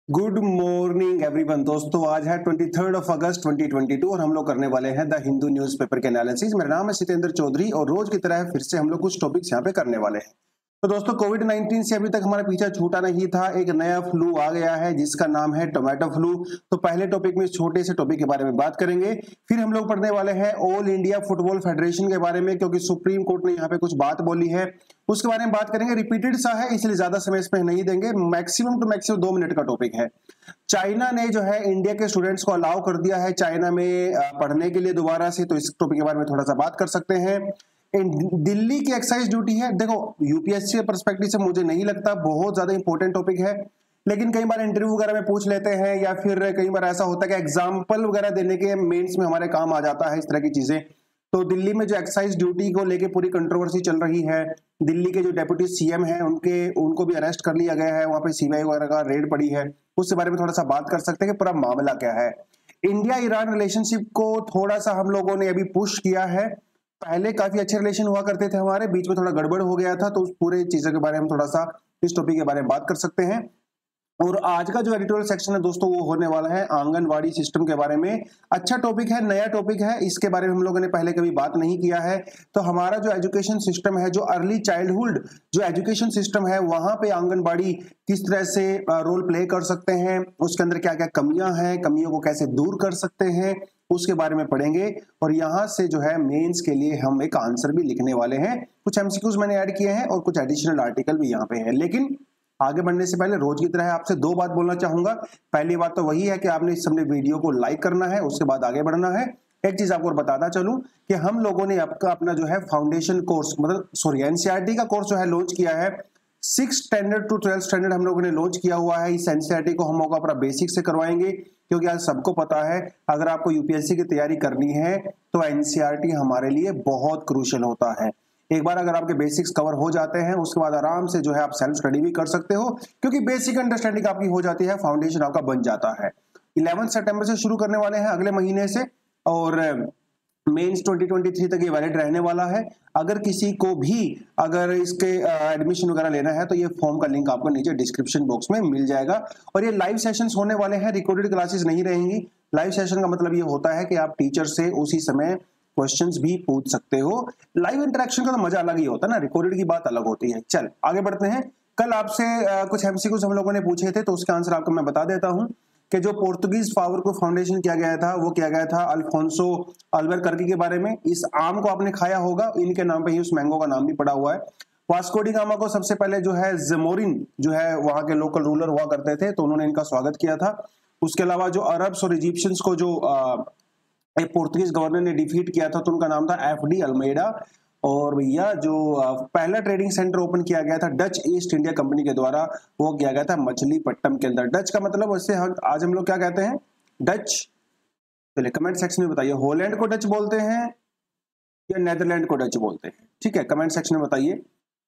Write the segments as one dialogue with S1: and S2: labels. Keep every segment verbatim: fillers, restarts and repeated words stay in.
S1: Good morning everyone. दोस्तों आज है twenty third of August twenty twenty two और हम लोग करने वाले हैं द हिंदू न्यूज़पेपर के एनालिसिस। मेरा नाम है सितेंद्र चौधरी और रोज की तरह फिर से हम लोग कुछ टॉपिक्स यहाँ पे करने वाले हैं। तो दोस्तों कोविड नाइन्टीन से अभी तक हमारा पीछा छूटा नहीं था। एक नया फ्लू आ गया है जिसका नाम है टोमेटो फ्लू। तो पहले टॉपिक में छोटे से टॉपिक के बारे में बात करेंगे, फिर हम लोग पढ़ने वाले हैं ऑल इंडिया फुटबॉल फेडरेशन के बारे में, क्योंकि सुप्रीम कोर्ट ने यहाँ पे कुछ बात बोली है, उसके बारे में बात करेंगे। रिपीटेड सा है इसलिए ज्यादा समय इसमें नहीं देंगे, मैक्सिमम टू मैक्सिमम दो मिनट का टॉपिक है। चाइना ने जो है इंडिया के स्टूडेंट्स को अलाउ कर दिया है चाइना में पढ़ने के लिए दोबारा से, तो इस टॉपिक के बारे में थोड़ा सा बात कर सकते हैं। दिल्ली की एक्साइज ड्यूटी है, देखो यूपीएससी के पर्सपेक्टिव से मुझे नहीं लगता बहुत ज्यादा इंपॉर्टेंट टॉपिक है, लेकिन कई बार इंटरव्यू वगैरह में पूछ लेते हैं या फिर कई बार ऐसा होता है कि एग्जाम्पल वगैरह देने के मेंस में हमारे काम आ जाता है इस तरह की चीजें। तो दिल्ली में जो एक्साइज ड्यूटी को लेके पूरी कंट्रोवर्सी चल रही है, दिल्ली के जो डेप्यूटी सीएम है उनके उनको भी अरेस्ट कर लिया गया है, वहां पे सीबीआई वगैरह का रेड पड़ी है, उसके बारे में थोड़ा सा बात कर सकते हैं कि पूरा मामला क्या है। इंडिया ईरान रिलेशनशिप को थोड़ा सा हम लोगों ने अभी पुश किया है। पहले काफी अच्छे रिलेशन हुआ करते थे, हमारे बीच में थोड़ा गड़बड़ हो गया था, तो उस पूरे चीजों के बारे में हम थोड़ा सा इस टॉपिक के बारे में बात कर सकते हैं। और आज का जो एडिटोरियल सेक्शन है दोस्तों वो होने वाला है आंगनवाड़ी सिस्टम के बारे में। अच्छा टॉपिक है, नया टॉपिक है, इसके बारे में हम लोगों ने पहले कभी बात नहीं किया है। तो हमारा जो एजुकेशन सिस्टम है, जो अर्ली चाइल्डहुड जो एजुकेशन सिस्टम है, वहां पे आंगनबाड़ी किस तरह से रोल प्ले कर सकते हैं, उसके अंदर क्या क्या कमियां हैं, कमियों को कैसे दूर कर सकते हैं, उसके बारे में पढ़ेंगे। और यहाँ से जो है मेंस के लिए हम एक आंसर भी लिखने वाले हैं। कुछ एमसीक्यूज मैंने ऐड किए हैं और कुछ एडिशनल आर्टिकल भी यहाँ पे है। लेकिन आगे बढ़ने से पहले रोज की तरह आपसे दो बात बोलना चाहूंगा। पहली बात तो वही है कि आपने इस समय वीडियो को लाइक करना है, उसके बाद आगे बढ़ना है। एक चीज आपको बताता चलूं कि हम लोगों ने आपका अपना जो है फाउंडेशन कोर्स मतलब सॉरी एनसीईआरटी का कोर्स जो है लॉन्च किया है। Six standard to twelfth standard हम लोगों ने लॉन्च किया हुआ है। इस एनसीईआरटी को हम लोग अपना बेसिक से करवाएंगे, क्योंकि आज सबको पता है अगर आपको यूपीएससी की तैयारी करनी है तो एनसीईआरटी हमारे लिए बहुत क्रूशियल होता है। एक बार अगर आपके बेसिक्स कवर हो जाते हैं उसके बाद आराम से जो है आप सेल्फ स्टडी भी कर सकते हो, क्योंकि बेसिक अंडरस्टैंडिंग आपकी हो जाती है, फाउंडेशन आपका बन जाता है। इलेवेंथ सितंबर से शुरू करने वाले हैं अगले महीने से, और मेंस ट्वेंटी ट्वेंटी थ्री तक ये वैलिड रहने वाला है। अगर किसी को भी अगर इसके एडमिशन वगैरह लेना है तो ये फॉर्म का लिंक आपको नीचे डिस्क्रिप्शन बॉक्स में मिल जाएगा। और ये लाइव सेशंस होने वाले हैं, रिकॉर्डेड क्लासेस नहीं रहेंगी। लाइव सेशन का मतलब ये होता है कि आप टीचर से उसी समय क्वेश्चंस भी पूछ सकते हो। लाइव इंटरेक्शन का तो मजा अलग ही होता है ना, रिकॉर्डेड की बात अलग होती है। चल आगे बढ़ते हैं। कल आपसे कुछ एमसीक्यूज हम लोगों ने पूछे थे, तो उसका आंसर आपको मैं बता देता हूं कि जो पोर्तुगीज फ्लावर को फाउंडेशन किया गया था वो किया गया था अल्फोंसो अल्बुकर्क के बारे में। इस आम को आपने खाया होगा, इनके नाम पे ही उस मैंगो का नाम भी पड़ा हुआ है। वास्को डी गामा को सबसे पहले जो है ज़मोरिन जो है वहां के लोकल रूलर हुआ करते थे, तो उन्होंने इनका स्वागत किया था। उसके अलावा जो अरब्स और इजिप्शियंस को जो आ, एक पोर्तुगीज गवर्नर ने डिफीट किया था तो उनका नाम था एफ डी अल्मेडा। और भैया जो पहला ट्रेडिंग सेंटर ओपन किया गया था डच ईस्ट इंडिया कंपनी के द्वारा, वो किया गया था मछलीपट्टनम के अंदर। डच का मतलब वैसे हम आज हम लोग क्या कहते हैं, डच। चलिए कमेंट सेक्शन में बताइए, हॉलैंड को डच बोलते हैं या नेदरलैंड को डच बोलते हैं? ठीक है, कमेंट सेक्शन में बताइए,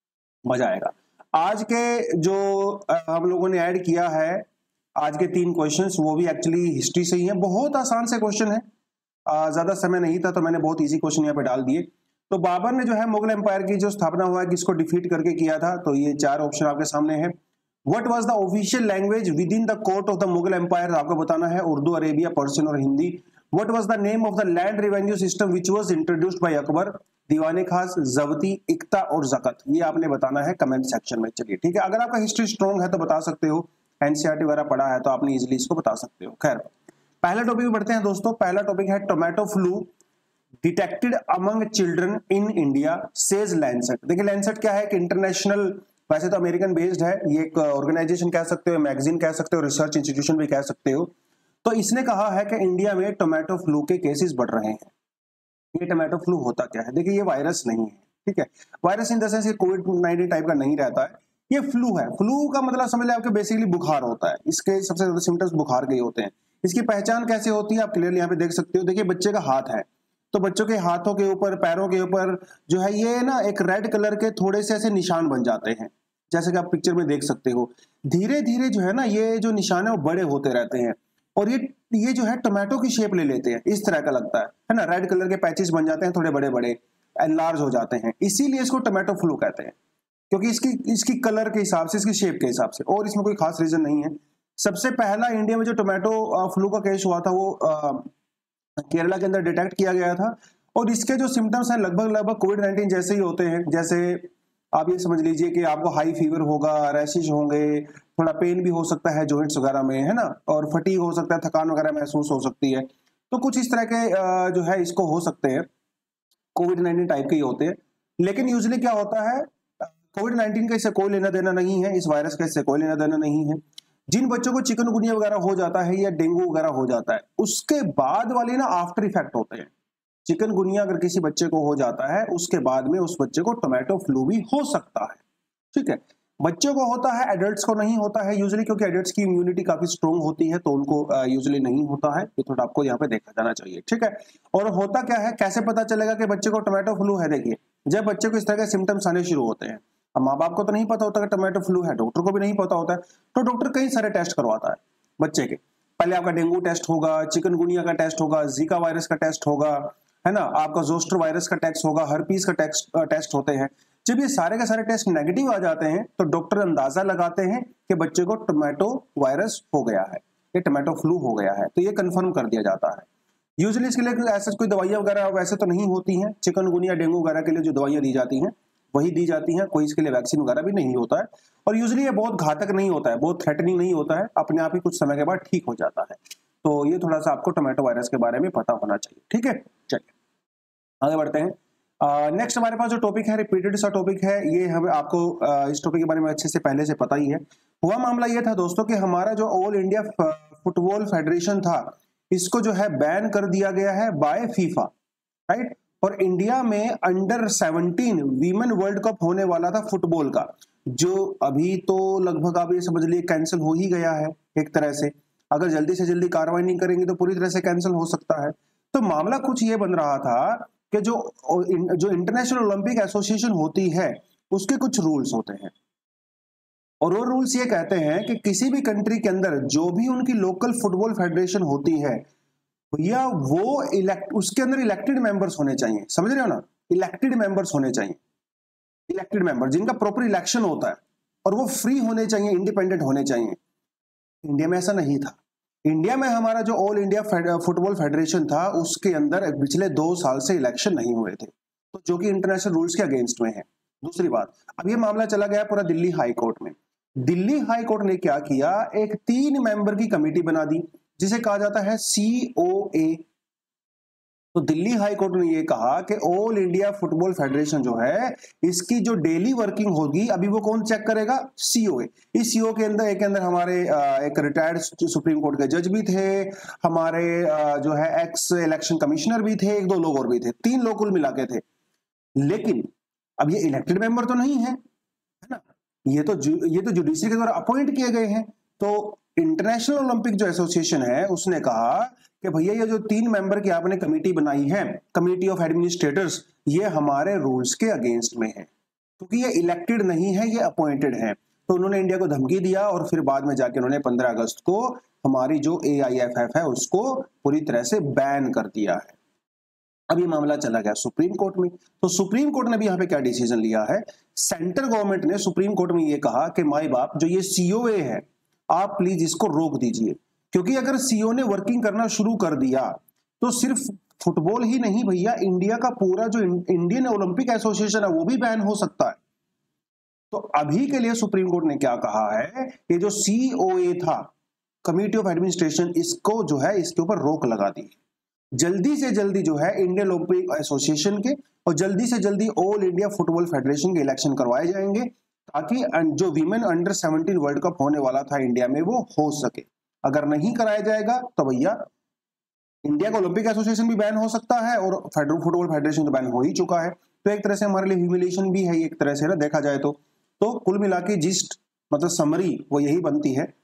S1: मजा आएगा। आज के जो हम लोगों ने ऐड किया है आज के तीन क्वेश्चंस, वो भी एक्चुअली हिस्ट्री से ही है। बहुत आसान से क्वेश्चन है, ज्यादा समय नहीं था तो मैंने बहुत इजी क्वेश्चन यहाँ पे डाल दिए। तो बाबर ने जो है मुगल एम्पायर की जो स्थापना हुआ है किसको डिफीट करके किया था, तो ये चार ऑप्शन आपके सामने है। What was the official language within the court of the Mughal empire, आपको बताना है उर्दू, अरेबिया, पर्शियन और Hindi. What was the name of the land revenue system which was introduced by Akbar, दीवाने खास, जब्ती, इक्ता और जकत, ये आपने बताना है कमेंट सेक्शन में। चलिए ठीक है, अगर आपका हिस्ट्री स्ट्रॉन्ग है तो बता सकते हो, एनसीईआरटी वगैरह पढ़ा है तो आपने इजिली इसको बता सकते हो। खैर पहला टॉपिक में बढ़ते हैं दोस्तों। पहला टॉपिक है tomato flu detected among children in India says Lancet. देखिए लैंसेट क्या है कि इंटरनेशनल, वैसे तो अमेरिकन बेस्ड है, ये एक ऑर्गेनाइजेशन कह सकते हो, मैगजीन कह सकते हो, रिसर्च इंस्टीट्यूशन भी कह सकते हो। तो इसने कहा है कि इंडिया में टोमेटो फ्लू के केसेस बढ़ रहे हैं। ये टोमेटो फ्लू होता क्या है? देखिए ये वायरस नहीं है, ठीक है, virus in the sense Covid nineteen type का नहीं रहता है, ये फ्लू है। फ्लू का मतलब समझ ले आपके बेसिकली बुखार होता है, इसके सबसे ज्यादा सिम्टम्स बुखार के ही होते हैं। इसकी पहचान कैसे होती है आप क्लियरली यहाँ पे देख सकते हो। देखिए बच्चे का हाथ है, तो बच्चों के हाथों के ऊपर, पैरों के ऊपर जो है ये ना एक रेड कलर के थोड़े से ऐसे निशान बन जाते हैं, जैसे कि आप पिक्चर में देख सकते हो। धीरे धीरे जो है ना ये जो निशान है वो बड़े होते रहते हैं, और ये ये जो है टोमेटो की शेप ले लेते हैं, इस तरह का लगता है है ना, रेड कलर के पैचेस बन जाते हैं, थोड़े बड़े बड़े एनलार्ज हो जाते हैं, इसीलिए इसको टोमेटो फ्लू कहते हैं, क्योंकि इसकी इसकी कलर के हिसाब से, इसकी शेप के हिसाब से, और इसमें कोई खास रीजन नहीं है। सबसे पहला इंडिया में जो टोमेटो फ्लू का केस हुआ था वो आ, केरला के अंदर डिटेक्ट किया गया था, और इसके जो सिम्टम्स हैं लगभग लगभग कोविड नाइन्टीन जैसे ही होते हैं। जैसे आप ये समझ लीजिए कि आपको हाई फीवर होगा, रैशेज होंगे, थोड़ा पेन भी हो सकता है जॉइंट्स वगैरह में, है ना, और फटीग हो सकता है, थकान वगैरह महसूस हो सकती है। तो कुछ इस तरह के जो है इसको हो सकते हैं, कोविड नाइन्टीन टाइप के ही होते हैं। लेकिन यूजुअली क्या होता है, कोविड नाइन्टीन का इससे कोई लेना देना नहीं है, इस वायरस का इससे कोई लेना देना नहीं है। जिन बच्चों को चिकनगुनिया वगैरह हो जाता है या डेंगू वगैरह हो जाता है, उसके बाद वाले ना आफ्टर इफेक्ट होते हैं। चिकनगुनिया अगर किसी बच्चे को हो जाता है, उसके बाद में उस बच्चे को टोमेटो फ्लू भी हो सकता है। ठीक है, बच्चों को होता है, एडल्ट्स को नहीं होता है यूजुअली, क्योंकि एडल्ट्स की इम्यूनिटी काफी स्ट्रोंग होती है, तो उनको यूजुअली नहीं होता है। ये थोड़ा आपको यहाँ पे देखा जाना चाहिए। ठीक है, और होता क्या है, कैसे पता चलेगा कि बच्चे को टोमेटो फ्लू है? देखिए, जब बच्चे को इस तरह के सिम्टम्स आने शुरू होते हैं, अब माँ बाप को तो नहीं पता होता कि टोमेटो फ्लू है, डॉक्टर को भी नहीं पता होता है, तो डॉक्टर कई सारे टेस्ट करवाता है बच्चे के। पहले आपका डेंगू टेस्ट होगा, चिकनगुनिया का टेस्ट होगा, जीका वायरस का टेस्ट होगा, है ना, आपका जोस्टर वायरस का टेस्ट होगा, हर्पीस का टेस्ट टेस्ट होते हैं। जब ये सारे के सारे टेस्ट नेगेटिव आ जाते हैं, तो डॉक्टर अंदाजा लगाते हैं कि बच्चे को टोमेटो वायरस हो गया है, ये टोमेटो फ्लू हो गया है, तो ये कंफर्म कर दिया जाता है। यूजुअली इसके लिए ऐसा कोई दवाइयां वगैरह वैसे तो नहीं होती हैं। चिकनगुनिया डेंगू वगैरह के लिए जो दवाइयां दी जाती हैं वही दी जाती हैं, कोई इसके लिए वैक्सीन वगैरह भी नहीं होता है। और यूजुअली ये बहुत घातक नहीं होता है, बहुत थ्रेटनिंग नहीं होता है, अपने आप ही कुछ समय के बाद ठीक हो जाता है। तो ये थोड़ा सा आपको टोमेटो वायरस के बारे में पता होना चाहिए। ठीक है, चलिए आगे बढ़ते हैं। नेक्स्ट uh, हमारे पास जो टॉपिक है, रिपीटेड सा टॉपिक है, ये हमें आपको uh, इस टॉपिक के बारे में अच्छे से पहले से पता ही है। हुआ मामला ये था दोस्तों कि हमारा जो ऑल इंडिया फुटबॉल फेडरेशन था, इसको जो है बैन कर दिया गया है बाय फीफा, राइट। और इंडिया में under seventeen women world cup होने वाला था फुटबॉल का, जो अभी तो लगभग आप ये समझ लिए कैंसिल हो ही गया है एक तरह से। अगर जल्दी से जल्दी कार्रवाई नहीं करेंगे तो पूरी तरह से कैंसिल हो सकता है। तो मामला कुछ ये बन रहा था कि जो जो इंटरनेशनल ओलंपिक एसोसिएशन होती है, उसके कुछ रूल्स होते हैं, और वो रूल्स ये कहते हैं कि किसी भी कंट्री के अंदर जो भी उनकी लोकल फुटबॉल फेडरेशन होती है, भैया वो इलेक्ट उसके अंदर इलेक्टेड मेंबर्स होने चाहिए। समझ रहे हो ना, इलेक्टेड मेंबर्स होने चाहिए, इलेक्टेड मेंबर जिनका प्रॉपर इलेक्शन होता है, और वो फ्री होने चाहिए, इंडिपेंडेंट होने चाहिए। इंडिया में ऐसा नहीं था। इंडिया में हमारा जो ऑल इंडिया फुटबॉल फेडरेशन था, उसके अंदर पिछले दो साल से इलेक्शन नहीं हुए थे, तो जो कि इंटरनेशनल रूल्स के अगेंस्ट में है। दूसरी बात, अब ये मामला चला गया पूरा दिल्ली हाई कोर्ट में। दिल्ली हाई कोर्ट ने क्या किया, एक तीन मेंबर की कमेटी बना दी, जिसे कहा जाता है सी ओ ए। तो दिल्ली हाई कोर्ट ने ये कहा कि ऑल इंडिया फुटबॉल फेडरेशन जो है, इसकी जो डेली वर्किंग होगी, अभी वो कौन चेक करेगा? सीओए। इस सीओ के अंदर एक अंदर हमारे एक रिटायर्ड सुप्रीम कोर्ट के जज भी थे, हमारे जो है एक्स इलेक्शन कमिश्नर भी थे, एक दो लोग और भी थे, तीन लोग कुल मिला के थे। लेकिन अब ये इलेक्टेड मेंबर तो नहीं है, है ना, ये तो ये तो जुडिशरी के द्वारा अपॉइंट किए गए हैं। तो इंटरनेशनल ओलंपिक जो एसोसिएशन है, उसने कहा कि भैया ये जो तीन मेंबर की आपने कमेटी बनाई है, कमेटी ऑफ एडमिनिस्ट्रेटर्स, ये हमारे रूल्स के अगेंस्ट में है, क्योंकि ये इलेक्टेड नहीं है, ये अपॉइंटेड है। तो उन्होंने इंडिया को धमकी दिया, और फिर बाद में जाके उन्होंने पंद्रह अगस्त को हमारी जो ए आई एफ एफ है उसको पूरी तरह से बैन कर दिया है। अब ये मामला चला गया सुप्रीम कोर्ट में। तो सुप्रीम कोर्ट ने भी यहाँ पे क्या डिसीजन लिया है, सेंट्रल गवर्नमेंट ने सुप्रीम कोर्ट में ये कहा कि माई बाप जो ये सीओए है, आप प्लीज इसको रोक दीजिए, क्योंकि अगर सीओ ने वर्किंग करना शुरू कर दिया तो सिर्फ फुटबॉल ही नहीं भैया, इंडिया का पूरा जो इंडियन ओलंपिक एसोसिएशन है वो भी बैन हो सकता है। तो अभी के लिए सुप्रीम कोर्ट ने क्या कहा है, ये जो सीओए था, कमेटी ऑफ एडमिनिस्ट्रेशन, इसको जो है इसके ऊपर रोक लगा दी। जल्दी से जल्दी जो है इंडियन ओलंपिक एसोसिएशन के और जल्दी से जल्दी ऑल इंडिया फुटबॉल फेडरेशन के इलेक्शन करवाए जाएंगे, ताकि जो women under seventeen world cup होने वाला था इंडिया में वो हो सके। अगर नहीं कराया जाएगा तो भैया इंडिया का ओलंपिक एसोसिएशन भी बैन हो सकता है, और फुटबॉल फेडरेशन तो बैन हो ही चुका है। तो एक तरह से हमारे लिए ह्यूमिलिएशन भी है, एक तरह से ना देखा जाए तो। तो कुल मिला के जिस्ट मतलब समरी वो यही बनती है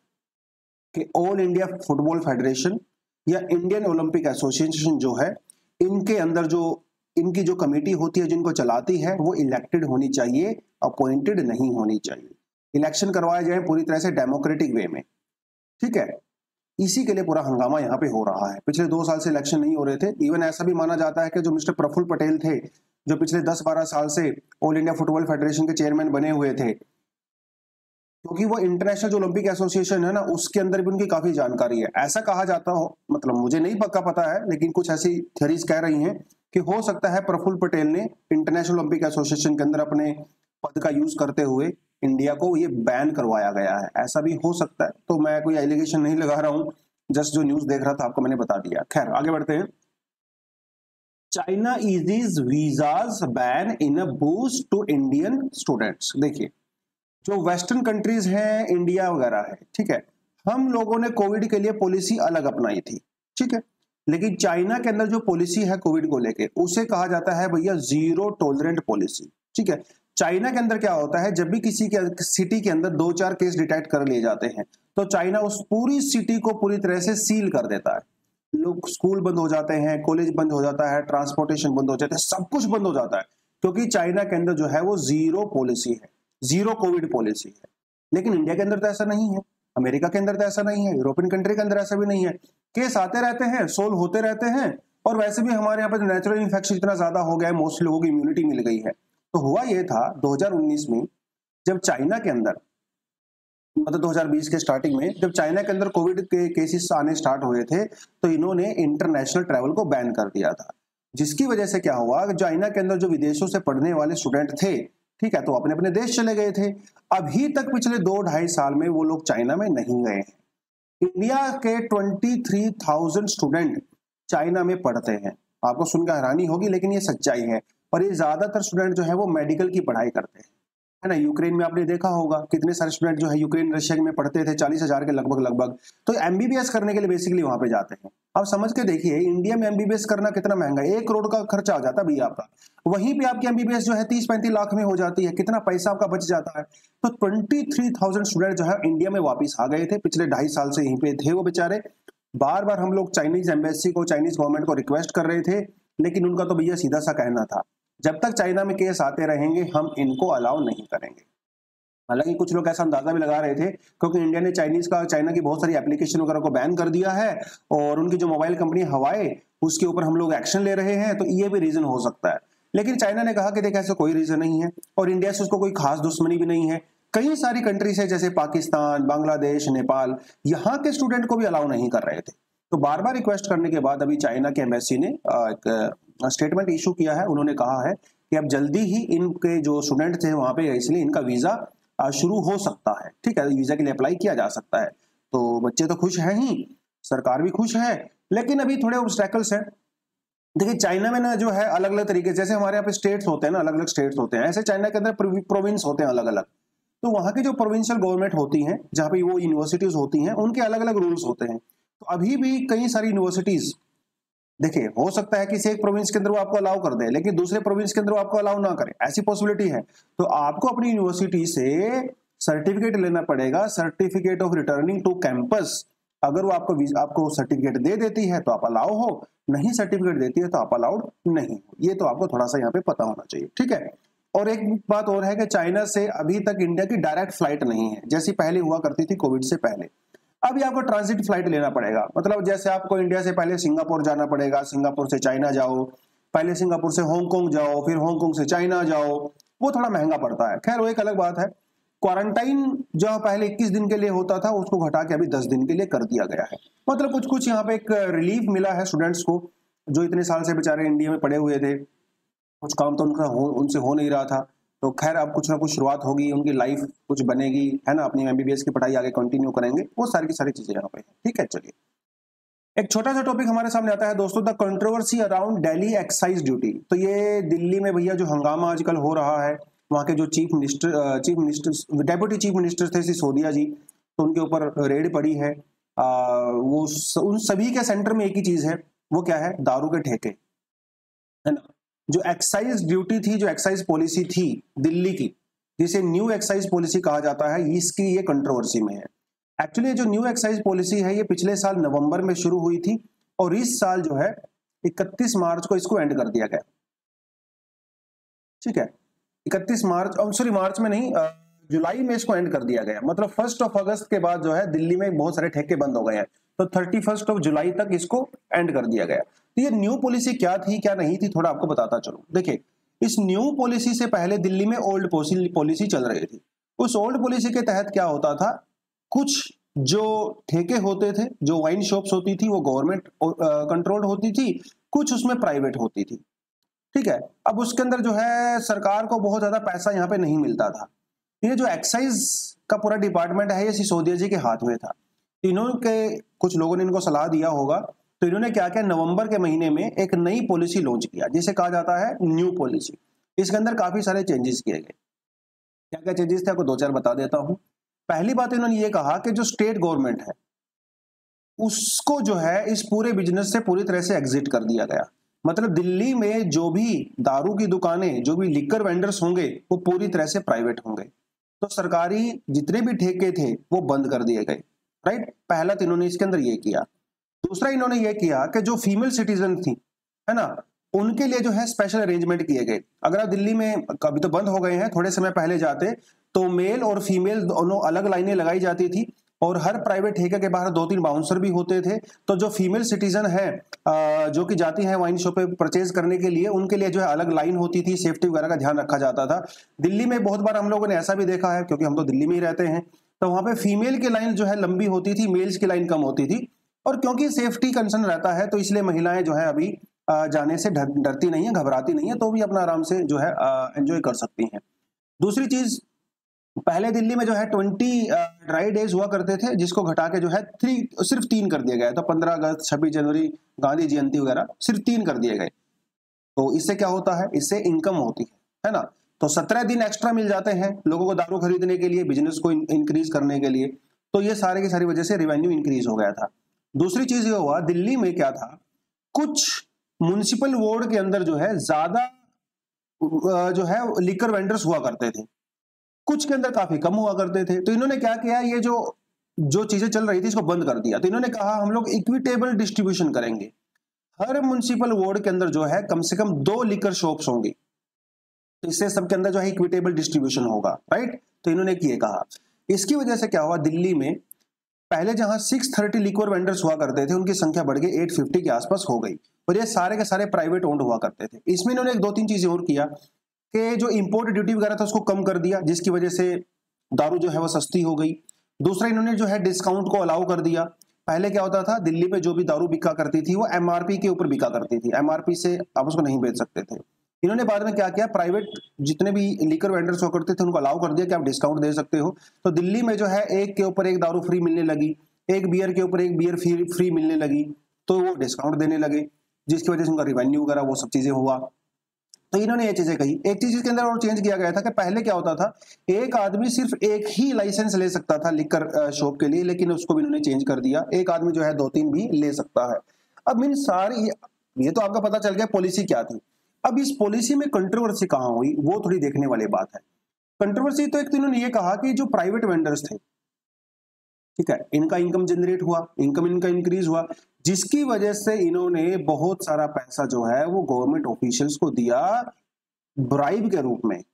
S1: कि ऑल इंडिया फुटबॉल फेडरेशन या इंडियन ओलंपिक एसोसिएशन जो है, इनके अंदर जो इनकी जो कमेटी होती है जिनको चलाती है, वो इलेक्टेड होनी चाहिए, अपॉइंटेड नहीं होनी चाहिए। इलेक्शन करवाए जाए पूरी तरह से डेमोक्रेटिक वे में, ठीक है। इसी के लिए पूरा हंगामा यहाँ पे हो रहा है। पिछले दो साल से इलेक्शन नहीं हो रहे थे। इवन ऐसा भी माना जाता है कि जो मिस्टर प्रफुल्ल पटेल थे, जो पिछले दस बारह साल से ऑल इंडिया फुटबॉल फेडरेशन के चेयरमैन बने हुए थे, क्योंकि वो इंटरनेशनल जो ओलंपिक एसोसिएशन है ना, उसके अंदर भी उनकी काफी जानकारी है। ऐसा कहा जाता हो, मतलब मुझे नहीं पक्का पता है, लेकिन कुछ ऐसी थ्योरीज कह रही हैं कि हो सकता है प्रफुल्ल पटेल ने इंटरनेशनल ओलंपिक एसोसिएशन के अंदर अपने पद का यूज करते हुए इंडिया को ये बैन करवाया गया है, ऐसा भी हो सकता है। तो मैं कोई एलिगेशन नहीं लगा रहा हूँ, जस्ट जो न्यूज देख रहा था आपको मैंने बता दिया। खैर आगे बढ़ते हैं। China eases visas ban in a boost to Indian students. देखिए, जो वेस्टर्न कंट्रीज हैं, इंडिया वगैरह है, ठीक है, हम लोगों ने कोविड के लिए पॉलिसी अलग अपनाई थी, ठीक है, लेकिन चाइना के अंदर जो पॉलिसी है कोविड को लेके, उसे कहा जाता है भैया जीरो टॉलरेंट पॉलिसी, ठीक है। चाइना के अंदर क्या होता है, जब भी किसी के सिटी के अंदर दो चार केस डिटेक्ट कर लिए जाते हैं तो चाइना उस पूरी सिटी को पूरी तरह से सील कर देता है। लोग, स्कूल बंद हो जाते हैं, कॉलेज बंद हो जाता है, ट्रांसपोर्टेशन बंद हो जाता है, सब कुछ बंद हो जाता है, क्योंकि चाइना के अंदर जो है वो जीरो पॉलिसी है, जीरो कोविड पॉलिसी है। लेकिन इंडिया के अंदर तो ऐसा नहीं है, अमेरिका के अंदर तो ऐसा नहीं है, यूरोपियन कंट्री के अंदर ऐसा भी नहीं है। केस आते रहते हैं, सोल्व होते रहते हैं, और वैसे भी हमारे यहाँ पर नेचुरल इन्फेक्शन इतना ज्यादा हो गया है, मोस्ट लोगों की इम्यूनिटी मिल गई है। तो हुआ ये था दो हज़ार उन्नीस में, जब चाइना के अंदर, मतलब दो हज़ार बीस के स्टार्टिंग में जब चाइना के अंदर कोविड के केसेस आने स्टार्ट हुए थे, तो इन्होंने इंटरनेशनल ट्रैवल को बैन कर दिया था, जिसकी वजह से क्या हुआ, चाइना के अंदर जो विदेशों से पढ़ने वाले स्टूडेंट थे, ठीक है, तो अपने अपने देश चले गए थे। अभी तक पिछले दो ढाई साल में वो लोग चाइना में नहीं गए हैं। इंडिया के तेईस हज़ार स्टूडेंट चाइना में पढ़ते हैं। आपको सुनकर हैरानी होगी, लेकिन ये सच्चाई है। और ये ज्यादातर स्टूडेंट जो है वो मेडिकल की पढ़ाई करते हैं, है ना। यूक्रेन में आपने देखा होगा कितने सारे स्टूडेंट जो है यूक्रेन रशिया में पढ़ते थे, चालीस हजार के लगभग लगभग, तो एमबीबीएस करने के लिए बेसिकली वहां पे जाते हैं। आप समझ के देखिए, इंडिया में एमबीबीएस करना कितना महंगा है, एक करोड़ का खर्चा आ जाता है भैया आपका, वहीं पे आपकी एमबीबीएस जो है तीस पैंतीस लाख में हो जाती है, कितना पैसा आपका बच जाता है। तो ट्वेंटी थ्री थाउजेंड स्टूडेंट जो है इंडिया में वापिस आ गए थे, पिछले ढाई साल से यहीं पे थे वो बेचारे। बार बार हम लोग चाइनीज एम्बेसी को, चाइनीज गवर्नमेंट को रिक्वेस्ट कर रहे थे, लेकिन उनका तो भैया सीधा सा कहना था, जब तक चाइना में केस आते रहेंगे हम इनको अलाउ नहीं करेंगे। हालांकि कुछ लोग ऐसा अंदाजा भी लगा रहे थे, क्योंकि इंडिया ने चाइनीज का, चाइना की बहुत सारी एप्लीकेशन वगैरह को बैन कर दिया है, और उनकी जो मोबाइल कंपनी हवाई, उसके ऊपर हम लोग एक्शन ले रहे हैं, तो ये भी रीजन हो सकता है। लेकिन चाइना ने कहा कि देख, ऐसा कोई रीजन नहीं है, और इंडिया से उसको कोई खास दुश्मनी भी नहीं है। कई सारी कंट्रीज है, जैसे पाकिस्तान, बांग्लादेश, नेपाल, यहाँ के स्टूडेंट को भी अलाउ नहीं कर रहे थे। तो बार बार रिक्वेस्ट करने के बाद अभी चाइना के एम्बेसी ने एक स्टेटमेंट इशू किया है। उन्होंने कहा है कि अब जल्दी ही इनके जो स्टूडेंट थे वहां पे, इसलिए इनका वीजा शुरू हो सकता है, ठीक है, वीजा के लिए अप्लाई किया जा सकता है। तो बच्चे तो खुश हैं ही, सरकार भी खुश है, लेकिन अभी थोड़े ऑब्स्टेकल्स हैं। देखिए, चाइना में ना जो है अलग अलग तरीके, जैसे हमारे यहाँ पे स्टेट्स होते हैं ना, अलग अलग स्टेट्स होते हैं, ऐसे चाइना के अंदर प्रोविंस होते हैं अलग अलग। तो वहां की जो प्रोविंशियल गवर्नमेंट होती हैं, जहाँ पे वो यूनिवर्सिटीज होती हैं, उनके अलग अलग रूल्स होते हैं। तो अभी भी कई सारी यूनिवर्सिटीज, देखिए, हो सकता है कि एक प्रोविंस के अंदर वो आपको अलाउ कर दे, लेकिन दूसरे प्रोविंस के अंदर वो आपको अलाउ ना करे, ऐसी पॉसिबिलिटी है। तो आपको अपनी यूनिवर्सिटी से सर्टिफिकेट लेना पड़ेगा, certificate of returning to campus. अगर वो आपको आपको सर्टिफिकेट दे देती है तो आप अलाउ हो, नहीं सर्टिफिकेट देती है तो आप अलाउड नहीं हो। ये तो आपको थोड़ा सा यहाँ पे पता होना चाहिए, ठीक है। और एक बात और है कि चाइना से अभी तक इंडिया की डायरेक्ट फ्लाइट नहीं है, जैसी पहले हुआ करती थी कोविड से पहले। अभी आपको ट्रांजिट फ्लाइट लेना पड़ेगा, मतलब जैसे आपको इंडिया से पहले सिंगापुर जाना पड़ेगा, सिंगापुर से चाइना जाओ, पहले सिंगापुर से हांगकांग जाओ, फिर हांगकांग से चाइना जाओ, वो थोड़ा महंगा पड़ता है। खैर वो एक अलग बात है। क्वारंटाइन जो पहले इक्कीस दिन के लिए होता था, उसको घटा के अभी दस दिन के लिए कर दिया गया है। मतलब कुछ कुछ यहाँ पे एक रिलीफ मिला है स्टूडेंट्स को, जो इतने साल से बेचारे इंडिया में पड़े हुए थे, कुछ काम तो उनका हो, उनसे हो नहीं रहा था। तो खैर अब कुछ ना कुछ शुरुआत होगी, उनकी लाइफ कुछ बनेगी, है ना, अपनी एमबीबीएस की पढ़ाई आगे कंटिन्यू करेंगे, वो सारी की सारी चीजें यहाँ पे, ठीक है। चलिए, एक छोटा सा टॉपिक हमारे सामने आता है दोस्तों, the controversy around Delhi excise duty. तो ये दिल्ली में भैया जो हंगामा आजकल हो रहा है, वहाँ के जो chief minister chief minister deputy chief minister थे सिसोदिया जी, तो उनके ऊपर रेड पड़ी है। आ, वो स, उन सभी के सेंटर में एक ही चीज है, वो क्या है, दारू के ठेके, है ना। जो एक्साइज ड्यूटी थी, जो एक्साइज पॉलिसी थी दिल्ली की, जिसे न्यू एक्साइज पॉलिसी कहा जाता है, इसकी ये कंट्रोवर्सी में है। एक्चुअली जो न्यू एक्साइज पॉलिसी है, ये पिछले साल नवंबर में शुरू हुई थी, और इस साल जो है इकतीस मार्च को इसको एंड कर दिया गया, ठीक है। इकतीस मार्च, सॉरी मार्च में नहीं, जुलाई में इसको एंड कर दिया गया। मतलब फर्स्ट ऑफ अगस्त के बाद जो है दिल्ली में बहुत सारे ठेके बंद हो गए हैं, तो थर्टी फर्स्ट ऑफ जुलाई तक इसको एंड कर दिया गया। तो ये न्यू पॉलिसी क्या थी क्या नहीं थी, थोड़ा आपको बताता चलूं। देखिए, इस न्यू पॉलिसी से पहले दिल्ली में ओल्ड पॉलिसी चल रही थी। उस ओल्ड पॉलिसी के तहत क्या होता था, कुछ जो ठेके होते थे, जो वाइन शॉप्स होती थी वो गवर्नमेंट कंट्रोल्ड होती थी, कुछ उसमें प्राइवेट होती थी, ठीक है। अब उसके अंदर जो है सरकार को बहुत ज्यादा पैसा यहाँ पे नहीं मिलता था। ये जो एक्साइज का पूरा डिपार्टमेंट है ये सिसोदिया जी के हाथ में था। इन्होंने कुछ लोगों ने इनको सलाह दिया होगा, तो इन्होंने क्या किया, नवंबर के महीने में एक नई पॉलिसी लॉन्च किया जिसे कहा जाता है न्यू पॉलिसी। इसके अंदर काफी सारे चेंजेस किए गए। क्या क्या चेंजेस थे आपको दो चार बता देता हूं। पहली बात इन्होंने ये कहा कि जो स्टेट गवर्नमेंट है उसको जो है इस पूरे बिजनेस से पूरी तरह से एग्जिट कर दिया गया। मतलब दिल्ली में जो भी दारू की दुकानें, जो भी लिकर वेंडर्स होंगे वो पूरी तरह से प्राइवेट होंगे। तो सरकारी जितने भी ठेके थे वो बंद कर दिए गए, राइट। पहला तो इन्होंने इसके अंदर ये किया। दूसरा इन्होंने ये किया कि जो फीमेल सिटीजन थी, है ना, उनके लिए जो है स्पेशल अरेंजमेंट किए गए। अगर आप दिल्ली में, कभी तो बंद हो गए हैं, थोड़े समय पहले जाते तो मेल और फीमेल दोनों अलग लाइनें लगाई जाती थी और हर प्राइवेट ठेके के बाहर दो तीन बाउंसर भी होते थे। तो जो फीमेल सिटीजन है जो कि जाती है वाइन शॉप पे परचेज करने के लिए, उनके लिए जो है अलग लाइन होती थी, सेफ्टी वगैरह का ध्यान रखा जाता था। दिल्ली में बहुत बार हम लोगों ने ऐसा भी देखा है, क्योंकि हम तो दिल्ली में ही रहते हैं, तो वहां पे फीमेल की लाइन जो है लंबी होती थी, मेल्स की लाइन कम होती थी। और क्योंकि सेफ्टी कंसर्न रहता है तो इसलिए महिलाएं जो है अभी जाने से डरती नहीं है, घबराती नहीं है, तो भी अपना आराम से जो है एंजॉय कर सकती हैं। दूसरी चीज, पहले दिल्ली में जो है ट्वेंटी ड्राई डेज हुआ करते थे, जिसको घटा के जो है थ्री सिर्फ तीन कर दिया गया। तो पंद्रह अगस्त, छब्बीस जनवरी, गांधी जयंती वगैरह सिर्फ तीन कर दिए गए। तो इससे क्या होता है, इससे इनकम होती है, है ना। तो सत्रह दिन एक्स्ट्रा मिल जाते हैं लोगों को दारू खरीदने के लिए, बिजनेस को इंक्रीज करने के लिए। तो ये सारे की सारी वजह से रेवेन्यू इंक्रीज हो गया था। दूसरी चीज ये हुआ, दिल्ली में क्या था, कुछ म्युनिसिपल वार्ड के अंदर जो है ज्यादा जो है लिकर वेंडर्स हुआ करते थे, कुछ के अंदर काफी कम हुआ करते थे। तो इन्होंने क्या किया, ये जो जो चीजें चल रही थी इसको बंद कर दिया। तो इन्होंने कहा हम लोग इक्विटेबल डिस्ट्रीब्यूशन करेंगे। हर म्युनिसिपल वार्ड के अंदर जो है कम से कम दो लिकर शॉप्स होंगी, तो इससे सबके अंदर जो है इक्विटेबल डिस्ट्रीब्यूशन होगा, राइट। तो इन्होंने किए कहा। इसकी वजह से क्या हुआ, दिल्ली में पहले जहां सिक्स थर्टी लिक्वर वेंडर्स हुआ करते थे उनकी संख्या बढ़ के एट फिफ्टी के आसपास हो गई, और ये सारे के सारे प्राइवेट ओन्ड हुआ करते थे। इसमें इन्होंने एक दो तीन चीजें और किया कि जो इंपोर्ट ड्यूटी वगैरह था उसको कम कर दिया, जिसकी वजह से दारू जो है वो सस्ती हो गई। दूसरा इन्होंने जो है डिस्काउंट को अलाउ कर दिया। पहले क्या होता था, दिल्ली में जो भी दारू बिका करती थी वो एमआरपी के ऊपर बिका करती थी, एमआरपी से आप उसको नहीं बेच सकते थे। इन्होंने बाद में क्या किया, प्राइवेट जितने भी लीकर वेंडर्स हुआ करते थे उनको अलाउ कर दिया कि आप डिस्काउंट दे सकते हो। तो दिल्ली में जो है एक के ऊपर एक दारू फ्री मिलने लगी, एक बियर के ऊपर एक बियर फ्री फ्री मिलने लगी, तो वो डिस्काउंट देने लगे, जिसकी वजह से उनका रिवेन्यू वगैरह वो सब चीजें हुआ। तो इन्होंने ये चीजें कही। एक चीज इसके अंदर और चेंज किया गया था कि पहले क्या होता था, एक आदमी सिर्फ एक ही लाइसेंस ले सकता था लिकर शॉप के लिए, लेकिन उसको भी इन्होंने चेंज कर दिया, एक आदमी जो है दो तीन भी ले सकता है। अब इन सारी, ये तो आपका पता चल गया पॉलिसी क्या थी। अब इस पॉलिसी में कंट्रोवर्सी कहां हुई वो थोड़ी देखने वाली बात है। कंट्रोवर्सी तो एक तो इन्होंने ये कहा कि जो प्राइवेट वेंडर्स थे, ठीक है, इनका इनकम जनरेट हुआ, इनकम इनका इंक्रीज हुआ, जिसकी वजह से इन्होंने बहुत सारा पैसा जो है वो गवर्नमेंट ऑफिशियल्स को दिया ब्राइब के रूप में,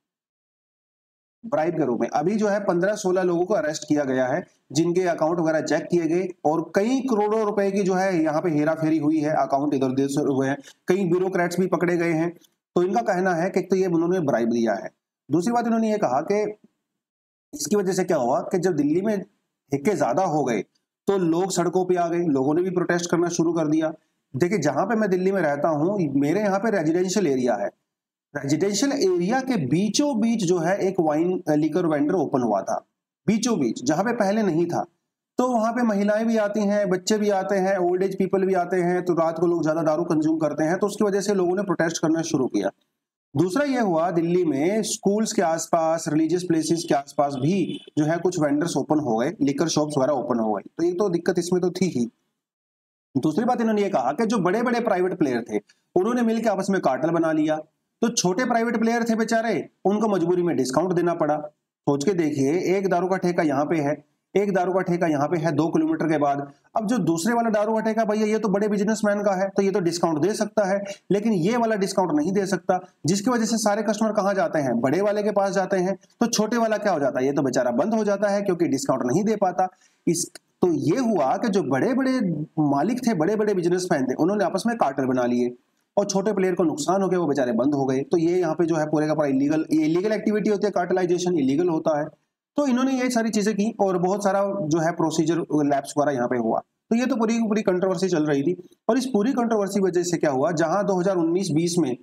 S1: ब्राइब के रूप में। अभी जो है पंद्रह सोलह लोगों को अरेस्ट किया गया है, जिनके अकाउंट वगैरह चेक किए गए और कई करोड़ों रुपए की जो है यहाँ पे हेरा फेरी हुई है, अकाउंट इधर उधर हुए हैं, कई ब्यूरोक्रेट्स भी पकड़े गए हैं। तो इनका कहना है कि तो ये उन्होंने ब्राइब दिया है। दूसरी बात इन्होंने ये कहा कि इसकी वजह से क्या हुआ कि जब दिल्ली में ठेके ज्यादा हो गए तो लोग सड़कों पे आ गए, लोगों ने भी प्रोटेस्ट करना शुरू कर दिया। देखिए, जहां पे मैं दिल्ली में रहता हूं, मेरे यहाँ पे रेजिडेंशियल एरिया है, रेजिडेंशियल एरिया के बीचों बीच जो है एक वाइन लिकर वेंडर ओपन हुआ था, बीचों बीच, जहां पे पहले नहीं था। तो वहां पे महिलाएं भी आती हैं, बच्चे भी आते हैं, ओल्ड एज पीपल भी आते हैं, तो रात को लोग ज्यादा दारू कंज्यूम करते हैं, तो उसकी वजह से लोगों ने प्रोटेस्ट करना शुरू किया। दूसरा ये हुआ, दिल्ली में स्कूल्स के आसपास, रिलीजियस प्लेसेस के आसपास भी जो है कुछ वेंडर्स ओपन हो गए, लिकर शॉप्स वगैरह ओपन हो गए। तो ये तो दिक्कत इसमें तो थी ही। दूसरी बात इन्होंने ये कहा कि जो बड़े बड़े प्राइवेट प्लेयर थे उन्होंने मिलकर आपस में कार्टेल बना लिया, तो छोटे प्राइवेट प्लेयर थे बेचारे, उनको मजबूरी में डिस्काउंट देना पड़ा। सोच के देखिए, एक दारू का ठेका यहाँ पे है, एक दारू का ठेका यहाँ पे है दो किलोमीटर के बाद। अब जो दूसरे वाला दारू का ठेका, भैया ये तो बड़े बिजनेसमैन का है, तो ये तो डिस्काउंट दे सकता है, लेकिन ये वाला डिस्काउंट नहीं दे सकता, जिसकी वजह से सारे कस्टमर कहाँ जाते हैं, बड़े वाले के पास जाते हैं। तो छोटे वाला क्या हो जाता है, ये तो बेचारा बंद हो जाता है क्योंकि डिस्काउंट नहीं दे पाता। इस तो ये हुआ कि जो बड़े बड़े मालिक थे, बड़े बड़े बिजनेसमैन थे, उन्होंने आपस में कार्टेल बना लिए और छोटे प्लेयर को नुकसान हो गया, वो बेचारे बंद हो गए। तो ये यहाँ पे जो है पूरे का पूरा इलीगल इलीगल एक्टिविटी होती है, कार्टेलाइजेशन इलीगल होता है। तो इन्होंने ये सारी चीजें की और बहुत सारा जो है प्रोसीजर लैप्स वगैरह यहाँ पे हुआ। तो ये तो पूरी पूरी कंट्रोवर्सी चल रही थी और इस पूरी कंट्रोवर्सी वजह से क्या हुआ, जहां दो हज़ार उन्नीस बीस में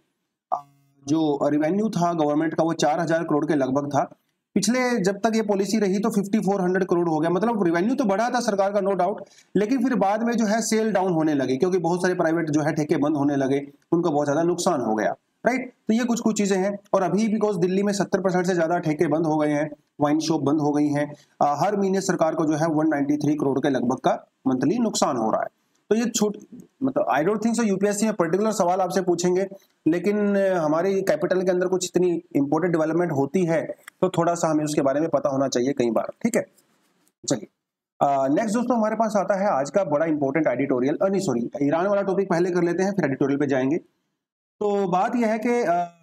S1: जो रेवेन्यू था गवर्नमेंट का वो चार हजार करोड़ के लगभग था, पिछले जब तक ये पॉलिसी रही तो चौवन सौ करोड़ हो गया। मतलब रेवेन्यू तो बढ़ा था सरकार का, नो डाउट, लेकिन फिर बाद में जो है सेल डाउन होने लगी क्योंकि बहुत सारे प्राइवेट जो है ठेके बंद होने लगे, उनको बहुत ज्यादा नुकसान हो गया, राइट। तो ये कुछ कुछ चीजें हैं। और अभी बिकॉज दिल्ली में सत्तर परसेंट से ज्यादा ठेके बंद हो गए हैं, वाइन शॉप बंद हो गई हैं, हर महीने सरकार को जो है एक सौ तिरानवे करोड़ के लगभग का मंथली नुकसान हो रहा है। तो ये छोट मतलब I don't think so UPSC में पर्टिकुलर सवाल आपसे पूछेंगे, लेकिन हमारी कैपिटल के अंदर कुछ इतनी इंपॉर्टेंट डेवलपमेंट होती है तो थोड़ा सा हमें उसके बारे में पता होना चाहिए कई बार, ठीक है। चलिए नेक्स्ट दोस्तों हमारे पास आता है आज का बड़ा इंपॉर्टेंट एडिटोरियल, नहीं सॉरी ईरान वाला टॉपिक पहले कर लेते हैं फिर एडिटोरियल पे जाएंगे। तो बात यह है कि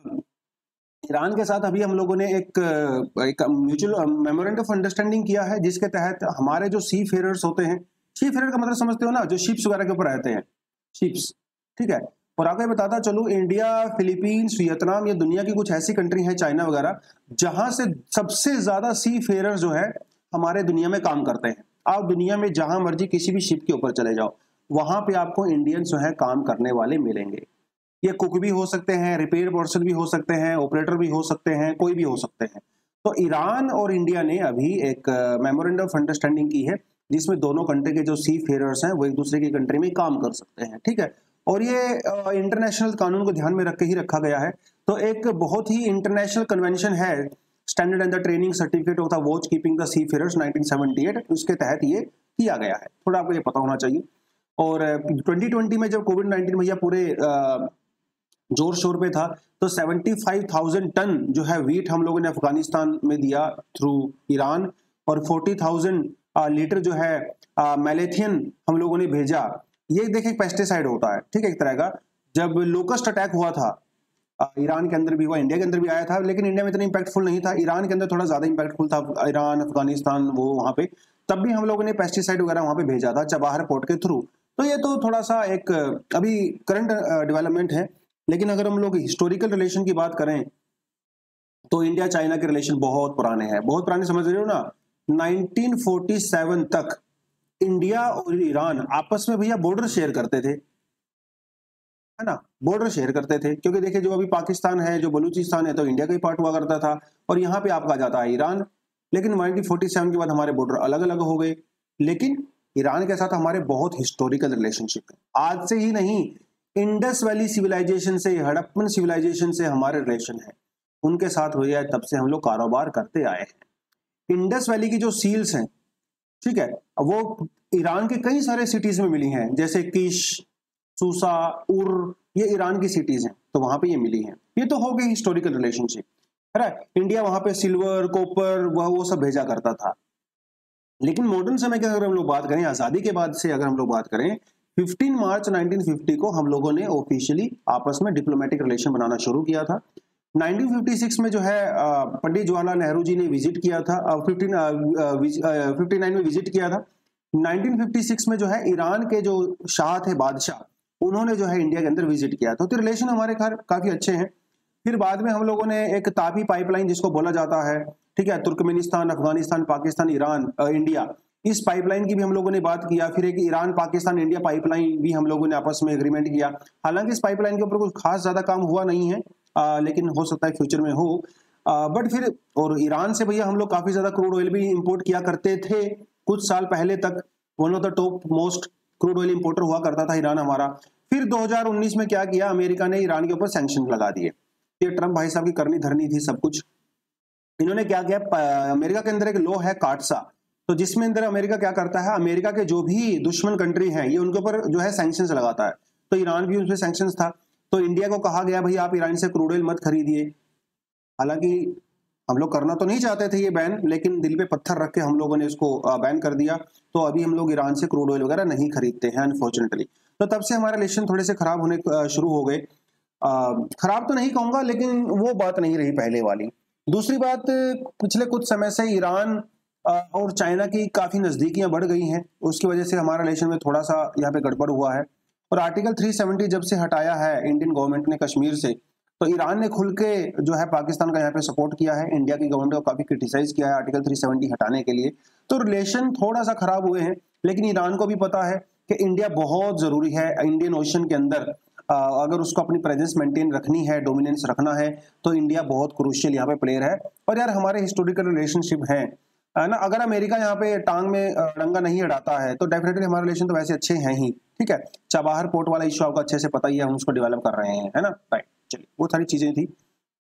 S1: ईरान के साथ अभी हम लोगों ने एक एक म्यूचुअल मेमोरेंडम ऑफ अंडरस्टैंडिंग किया है, जिसके तहत हमारे जो सी फेयरर्स होते हैं, सी फेयर का मतलब समझते हो ना, जो शिप्स वगैरह के ऊपर रहते हैं, शिप्स, ठीक है। और आपको बताता चलूं, इंडिया, फिलीपींस, वियतनाम, ये दुनिया की कुछ ऐसी कंट्री है, चाइना वगैरह, जहां से सबसे ज्यादा सी फेयरर जो है हमारे दुनिया में काम करते हैं। आप दुनिया में जहां मर्जी किसी भी शिप के ऊपर चले जाओ, वहां पे आपको इंडियंस जो है काम करने वाले मिलेंगे। ये कुक भी हो सकते हैं, रिपेयर पर्सन भी हो सकते हैं, ऑपरेटर भी हो सकते हैं, कोई भी हो सकते हैं। तो ईरान और इंडिया ने अभी एक मेमोरेंडम ऑफ अंडरस्टैंडिंग की है, जिसमें दोनों कंट्री के जो सी फेयरर्स हैं वो एक दूसरे की कंट्री में काम कर सकते हैं, ठीक है। और ये इंटरनेशनल कानून को ध्यान में रख के ही रखा गया है। तो एक बहुत ही इंटरनेशनल कन्वेंशन है, standard and the training certificate of the watch keeping the seafarers nineteen seventy eight, उसके तहत ये किया गया है। थोड़ा आपको ये पता होना चाहिए। और ट्वेंटी ट्वेंटी में जब कोविड नाइन्टीन भैया पूरे जोर शोर पे था, तो पचहत्तर हज़ार टन जो है वीट हम लोगों ने अफगानिस्तान में दिया थ्रू ईरान, और चालीस हज़ार लीटर जो है मैलेथियन हम लोगों ने भेजा। ये देखिए पेस्टिसाइड होता है, ठीक है, एक तरह का। जब लोकस्ट अटैक हुआ था, ईरान के अंदर भी हुआ, इंडिया के अंदर भी आया था, लेकिन इंडिया में इतना इंपैक्टफुल नहीं था, ईरान के अंदर थोड़ा ज्यादा इंपैक्टफुल था, ईरान, अफगानिस्तान, वो वहां पे तब भी हम लोगों ने पेस्टिसाइड वगैरह वहां पे भेजा था चबाहर पोर्ट के थ्रू। तो ये तो थोड़ा सा एक अभी करंट डेवलपमेंट है। लेकिन अगर हम लोग हिस्टोरिकल रिलेशन की बात करें तो इंडिया चाइना के रिलेशन बहुत पुराने हैं, बहुत पुराने समझ रहे हो ना। नाइनटीन फोर्टी सेवन तक इंडिया और ईरान आपस में भैया बॉर्डर शेयर करते थे, है ना, बॉर्डर शेयर करते थे। क्योंकि देखिए जो अभी पाकिस्तान है, जो बलूचिस्तान है, तो इंडिया का ही पार्ट हुआ करता था, और यहाँ पे आपका जाता है ईरान। लेकिन नाइनटीन फोर्टी सेवन के बाद हमारे बॉर्डर अलग अलग हो गए। लेकिन ईरान के साथ हमारे बहुत हिस्टोरिकल रिलेशनशिप है, आज से ही नहीं, इंडस वैली सिविलाइजेशन से, हड़प्पन सिविलाइजेशन से हमारे रिलेशन है, उनके साथ हो जाए तब से हम लोग कारोबार करते आए हैं। इंडस वैली की जो सील्स हैं, ठीक है, वो ईरान के कई सारे सिटीज में मिली हैं, जैसे किश, सूसा, उर, ये ईरान की सिटीज हैं, तो वहां पे ये मिली हैं। ये तो हो गई हिस्टोरिकल रिलेशनशिप, है ना। इंडिया वहां पे सिल्वर, कॉपर, वह वो सब भेजा करता था। लेकिन मॉडर्न समय की अगर हम लोग बात करें, आजादी के बाद से अगर हम लोग बात करें, पंद्रह मार्च नाइनटीन फिफ्टी को हम लोगों ने ऑफिशियली आपस में डिप्लोमेटिक रिलेशन बनाना शुरू किया था। नाइनटीन फिफ्टी सिक्स में जो है पंडित जवाहरलाल नेहरू जी ने विजिट किया था, फिफ्टी नाइन में विजिट किया था। नाइनटीन फिफ्टी सिक्स में जो है ईरान के जो शाह थे, बादशाह, उन्होंने जो है इंडिया के अंदर विजिट किया था। तो रिलेशन हमारे काफी अच्छे हैं। फिर बाद में हम लोगों ने एक तापी पाइपलाइन जिसको बोला जाता है, ठीक है, Turkmenistan, Afghanistan, Pakistan, Iran, India, इस पाइपलाइन की भी हम लोगों ने बात किया। फिर एक ईरान पाकिस्तान इंडिया पाइपलाइन भी हम लोगों ने आपस में एग्रीमेंट किया। हालांकि इस पाइपलाइन के ऊपर कुछ खास ज्यादा काम हुआ नहीं है, आ, लेकिन हो सकता है फ्यूचर में हो। बट फिर और ईरान से भैया हम लोग काफी ज्यादा क्रूड ऑयल भी इंपोर्ट किया करते थे कुछ साल पहले तक। One of the top most crude oil importer हुआ करता था ईरान हमारा। फिर दो हज़ार उन्नीस में क्या किया, अमेरिका ने ईरान के ऊपर सैंक्शन लगा दिए। ये ट्रम्प भाई साहब की करनी धरनी थी सब कुछ। इन्होंने क्या किया, अमेरिका के अंदर एक लॉ है काटसा, तो जिसमें अंदर अमेरिका क्या करता है, अमेरिका के जो भी दुश्मन कंट्री हैं, ये उनके ऊपर जो है सैंक्शंस लगाता है। तो ईरान भी उसमें सैंक्शंस था। तो इंडिया को कहा गया भाई आप ईरान से क्रूड ऑयल मत खरीदिए। हालांकि हम लोग करना तो नहीं चाहते थे ये बैन, लेकिन दिल पे पत्थर रख के हम लोगों ने इसको बैन कर दिया। तो अभी हम लोग ईरान से क्रूड ऑयल वगैरह नहीं खरीदते हैं अनफॉर्चुनेटली। तो तब से हमारे रिलेशन थोड़े से खराब होने शुरू हो गए। खराब तो नहीं कहूंगा, लेकिन वो बात नहीं रही पहले वाली। दूसरी बात, पिछले कुछ समय से ईरान और चाइना की काफी नजदीकियां बढ़ गई हैं, उसकी वजह से हमारा रिलेशन में थोड़ा सा यहाँ पे गड़बड़ हुआ है। और आर्टिकल तीन सौ सत्तर जब से हटाया है इंडियन गवर्नमेंट ने कश्मीर से, तो ईरान ने खुल के जो है पाकिस्तान का यहाँ पे सपोर्ट किया है, इंडिया की गवर्नमेंट को काफी क्रिटिसाइज किया है आर्टिकल तीन सौ सत्तर हटाने के लिए। तो रिलेशन थोड़ा सा खराब हुए हैं, लेकिन ईरान को भी पता है कि इंडिया बहुत जरूरी है इंडियन ओशन के अंदर। अगर उसको अपनी प्रेजेंस मेंटेन रखनी है, डोमिनेंस रखना है, तो इंडिया बहुत क्रूशियल यहाँ पे प्लेयर है। और यार हमारे हिस्टोरिकल रिलेशनशिप है ना, अगर अमेरिका यहाँ पे टांग में डंगा नहीं अड़ाता है तो डेफिनेटली हमारे रिलेशन तो वैसे अच्छे हैं ही, ठीक है। चाबहार पोर्ट वाला इश्यू आपको अच्छे से पता ही है, हम उसको डेवलप कर रहे हैं, है ना, राइट। चलिए वो सारी चीजें थी।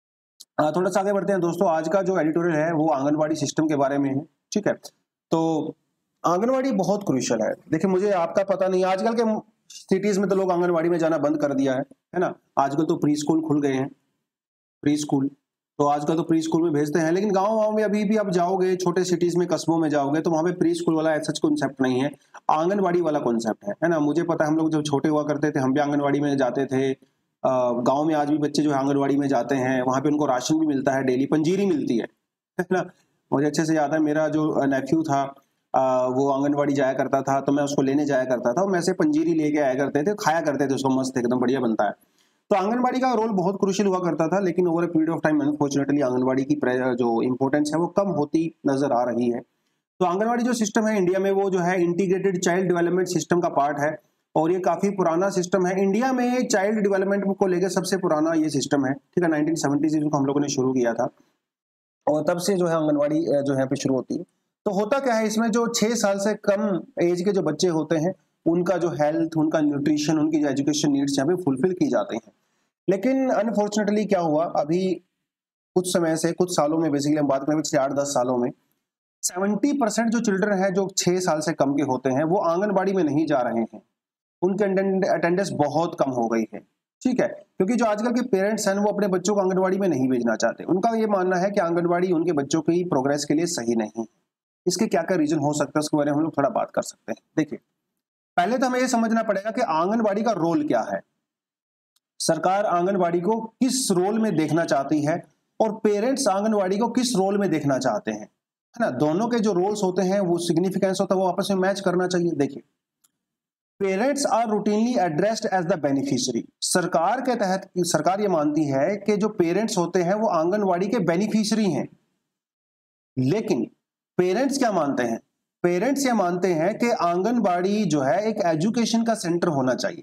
S1: आ, थोड़ा सा आगे बढ़ते हैं दोस्तों। आज का जो एडिटोरियल है वो आंगनबाड़ी सिस्टम के बारे में है, ठीक है। तो आंगनबाड़ी बहुत क्रूशियल है। देखिए मुझे आपका पता नहीं, आजकल के सिटीज में तो लोग आंगनबाड़ी में जाना बंद कर दिया है, है ना। आजकल तो प्री स्कूल खुल गए हैं, प्री स्कूल तो आजकल तो प्री स्कूल में भेजते हैं, लेकिन गांव गांव में अभी भी आप जाओगे, छोटे सिटीज में, कस्बों में जाओगे तो वहां पे प्री स्कूल वाला ऐसा कॉन्सेप्ट नहीं है, आंगनबाड़ी वाला कॉन्सेप्ट है, है ना। मुझे पता है हम लोग जब छोटे हुआ करते थे हम भी आंगनबाड़ी में जाते थे। गाँव में आज भी बच्चे जो है आंगनबाड़ी में जाते हैं, वहां पे उनको राशन भी मिलता है, डेली पंजीरी मिलती है, है ना। मुझे अच्छे से याद है, मेरा जो नेफ्यू था आ, वो आंगनबाड़ी जाया करता था, तो मैं उसको लेने जाया करता था, मैं से पंजीरी लेके आया करते थे, खाया करते थे उसको, मस्त एकदम बढ़िया बनता है। तो आंगनबाड़ी का रोल बहुत क्रूशियल हुआ करता था, लेकिन over a period of time unfortunately anganwadi की जो इंपॉर्टेंस है वो कम होती नजर आ रही है। तो आंगनबाड़ी जो सिस्टम है इंडिया में, वो जो है इंटीग्रेटेड चाइल्ड डेवलपमेंट सिस्टम का पार्ट है, और ये काफी पुराना सिस्टम है। इंडिया में चाइल्ड डेवलपमेंट को लेकर सबसे पुराना ये सिस्टम है, ठीक है। नाइनटीन सेवेंटी से हम लोगों ने शुरू किया था, और तब से जो है आंगनबाड़ी जो है शुरू होती है। तो होता क्या है इसमें, जो छह साल से कम एज के जो बच्चे होते हैं उनका जो हेल्थ, उनका न्यूट्रिशन, उनकी जो एजुकेशन नीड्स यहाँ पे फुलफिल की जाते हैं। लेकिन अनफॉर्चुनेटली क्या हुआ, अभी कुछ समय से, कुछ सालों में, बेसिकली हम बात करें पिछले आठ दस सालों में, सत्तर परसेंट जो चिल्ड्रन है जो छह साल से कम के होते हैं वो आंगनबाड़ी में नहीं जा रहे हैं, उनके अटेंडेंस बहुत कम हो गई है, ठीक है। क्योंकि जो आजकल के पेरेंट्स हैं वो अपने बच्चों को आंगनबाड़ी में नहीं भेजना चाहते। उनका ये मानना है कि आंगनबाड़ी उनके बच्चों की प्रोग्रेस के लिए सही नहीं। इसके क्या क्या रीजन हो सकता है उसके बारे में हम लोग थोड़ा बात कर सकते हैं। देखिए पहले तो हमें ये समझना पड़ेगा कि आंगनबाड़ी का रोल क्या है, सरकार आंगनबाड़ी को किस रोल में देखना चाहती है, और पेरेंट्स आंगनबाड़ी को किस रोल में देखना चाहते हैं, है ना। दोनों के जो रोल्स होते हैं वो सिग्निफिकेंस होता है, वो आपस में मैच करना चाहिए। देखिए parents are routinely addressed as the beneficiary. सरकार के तहत सरकार ये मानती है कि जो पेरेंट्स होते हैं वो आंगनबाड़ी के बेनिफिशियरी हैं। लेकिन पेरेंट्स क्या मानते हैं, पेरेंट्स ये मानते हैं कि आंगनबाड़ी जो है एक एजुकेशन का सेंटर होना चाहिए।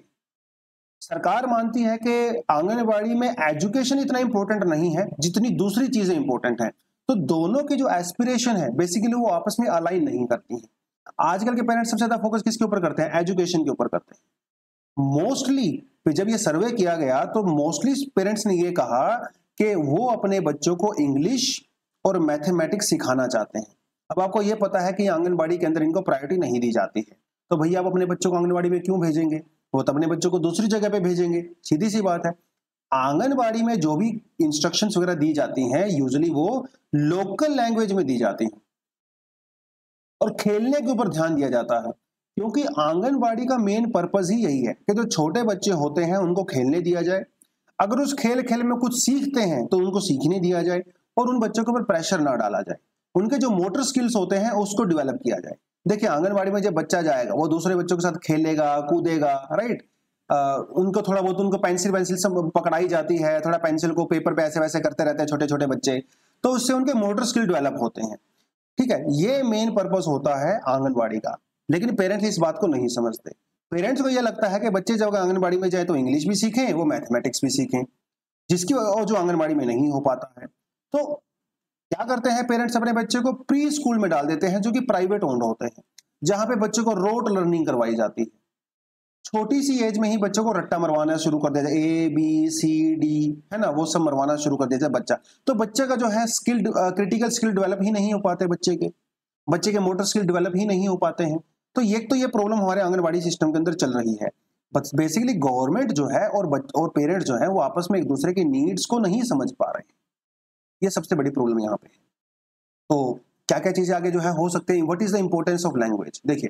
S1: सरकार मानती है कि आंगनबाड़ी में एजुकेशन इतना इंपॉर्टेंट नहीं है जितनी दूसरी चीजें इंपॉर्टेंट हैं। तो दोनों की जो एस्पिरेशन है बेसिकली वो आपस में अलाइन नहीं करती हैं। आजकल के पेरेंट्स सबसे ज्यादा फोकस किसके ऊपर करते हैं, एजुकेशन के ऊपर करते हैं। मोस्टली जब ये सर्वे किया गया तो मोस्टली पेरेंट्स ने ये कहा कि वो अपने बच्चों को इंग्लिश और मैथमेटिक्स सिखाना चाहते हैं। अब आपको ये पता है कि आंगनबाड़ी के अंदर इनको प्रायोरिटी नहीं दी जाती है, तो भैया आप अपने बच्चों को आंगनबाड़ी में क्यों भेजेंगे, वो तो अपने बच्चों को दूसरी जगह पे भेजेंगे, सीधी सी बात है। आंगनबाड़ी में जो भी इंस्ट्रक्शंस वगैरह दी जाती हैं यूजुअली वो लोकल लैंग्वेज में दी जाती हैं, और खेलने के ऊपर ध्यान दिया जाता है, क्योंकि आंगनबाड़ी का मेन पर्पज ही यही है कि जो छोटे बच्चे होते हैं उनको खेलने दिया जाए, अगर उस खेल खेल में कुछ सीखते हैं तो उनको सीखने दिया जाए, और उन बच्चों के ऊपर प्रेशर ना डाला जाए, उनके जो मोटर स्किल्स होते हैं उसको डेवलप किया जाए। देखिए आंगनबाड़ी में जब बच्चा जाएगा वो दूसरे बच्चों के साथ खेलेगा, कूदेगा, राइट। आ, उनको थोड़ा बहुत उनको पेंसिल पेंसिल सब पकड़ाई जाती है, थोड़ा पेंसिल को पेपर पे ऐसे वैसे करते रहते हैं छोटे छोटे बच्चे, तो उससे उनके मोटर स्किल डेवलप होते हैं, ठीक है। ये मेन पर्पस होता है आंगनबाड़ी का। लेकिन पेरेंट्स इस बात को नहीं समझते। पेरेंट्स को यह लगता है कि बच्चे जब आंगनबाड़ी में जाए तो इंग्लिश भी सीखें, वो मैथमेटिक्स भी सीखें, जिसकी और जो आंगनबाड़ी में नहीं हो पाता है। तो क्या करते हैं पेरेंट्स, अपने बच्चे को प्री स्कूल में डाल देते हैं जो कि प्राइवेट ओन्ड होते हैं, जहां पे बच्चों को रोट लर्निंग करवाई जाती है। छोटी सी एज में ही बच्चों को रट्टा मरवाना शुरू कर दिया जाए, ए बी सी डी, है ना, वो सब मरवाना शुरू कर दिया जाए बच्चा। तो बच्चे का जो है स्किल, क्रिटिकल स्किल डेवलप ही नहीं हो पाते, बच्चे के बच्चे के मोटर स्किल डेवलप ही नहीं हो पाते हैं। तो ये तो ये प्रॉब्लम हमारे आंगनबाड़ी सिस्टम के अंदर चल रही है। बस बेसिकली गवर्नमेंट जो है और और पेरेंट्स जो है वो आपस में एक दूसरे के नीड्स को नहीं समझ पा रहे हैं। ये सबसे बड़ी प्रॉब्लम यहाँ पे है। तो क्या क्या चीजें आगे जो है हो सकते हैं। What is the importance of language. देखिए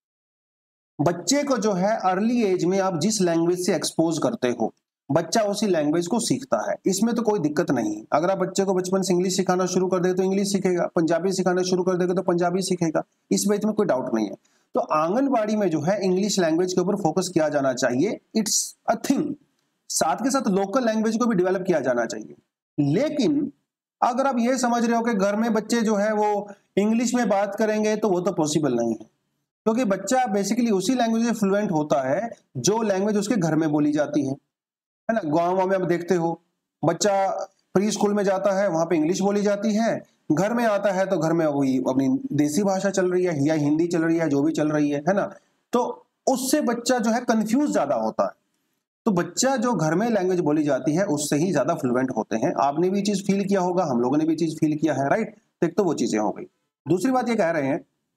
S1: बच्चे को जो है अर्ली एज में आप जिस लैंग्वेज से एक्सपोज करते हो बच्चा उसी लैंग्वेज को सीखता है, इसमें तो कोई दिक्कत नहीं। अगर आप बच्चे को बचपन से इंग्लिश सिखाना शुरू कर दे तो इंग्लिश सीखेगा, पंजाबी सिखाना शुरू कर देगा तो पंजाबी सीखेगा, इस बात में कोई डाउट नहीं है। तो आंगनबाड़ी में जो है इंग्लिश लैंग्वेज के ऊपर फोकस किया जाना चाहिए। इट्स अ थिंग, साथ के साथ लोकल लैंग्वेज को भी डेवलप किया जाना चाहिए। लेकिन अगर आप ये समझ रहे हो कि घर में बच्चे जो है वो इंग्लिश में बात करेंगे तो वो तो पॉसिबल नहीं है, क्योंकि बच्चा बेसिकली उसी लैंग्वेज में फ्लुएंट होता है जो लैंग्वेज उसके घर में बोली जाती है, है ना। गाँव में आप देखते हो बच्चा प्री स्कूल में जाता है, वहां पे इंग्लिश बोली जाती है, घर में आता है तो घर में वही अपनी देसी भाषा चल रही है या हिंदी चल रही है, जो भी चल रही है, है ना। तो उससे बच्चा जो है कंफ्यूज ज्यादा होता है। तो बच्चा जो घर में लैंग्वेज बोली जाती है उससे ही ज्यादा फ्लुएंट होते हैं। आपने भी चीज फील किया होगा, हम लोगों ने भी चीज फील किया है, राइट। तो एक तो वो चीजें हो गई। दूसरी बात ये कह रहे हैं